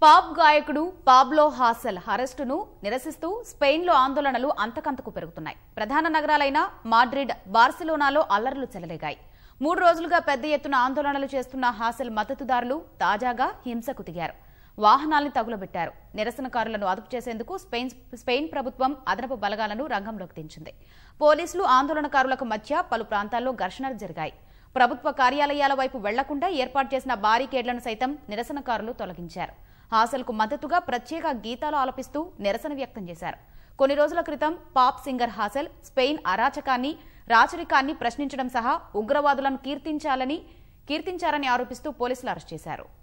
Pop గాయకుడు Pablo హాసెల్ అరెస్టును నిరసిస్తూ స్పెయిన్లో ఆందోళనలు అంతకంతకు పెరుగుతున్నాయి. ప్రధాన నగరాలైన మాడ్రిడ్, బార్సిలోనాలో అల్లర్లు చెలరేగాయి. 3 రోజులుగా పెద్ద ఎత్తున ఆందోళనలు చేస్తున్న హాసెల్ మద్దతుదారులు తాజాగా హింసకు దిగారు. వాహనాల్ని తగులబెట్టారు. నిరసనకారులను అదుపు చేసేందుకు స్పెయిన్ ప్రభుత్వం అదనపు బలగాలను రంగంలోకి దించింది. పోలీసులు ఆందోళనకారులకు మధ్య పలు ప్రాంతాల్లో ఘర్షణలు జరిగాయి. ప్రభుత్వ కార్యాలయాల వైపు వెళ్లకుండా ఏర్పాటు చేసిన బారికేడ్లను సైతం నిరసనకారులు తొలగించారు. హాసెల్కు మద్దతుగా ప్రత్యేక గీతాలు ఆలపిస్తూ నిరసన వ్యక్తం చేశారు. కొన్ని రోజుల క్రితం పాప్ సింగర్ హాసెల్ స్పెయిన్ అరాచకాన్ని, రాచరికాన్ని ప్రశ్నించడం సహా ఉగ్రవాదులను కీర్తించారని ఆరోపిస్తూ పోలీసులు అరెస్ట్ చేశారు.